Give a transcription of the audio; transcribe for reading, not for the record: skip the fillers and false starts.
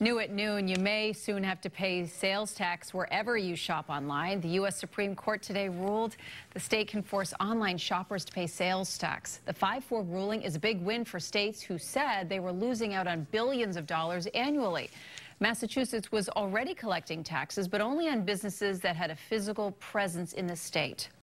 New at noon, you may soon have to pay sales tax wherever you shop online. The U.S. Supreme Court today ruled the state can force online shoppers to pay sales tax. The 5-4 ruling is a big win for states who said they were losing out on billions of dollars annually. Massachusetts was already collecting taxes, but only on businesses that had a physical presence in the state.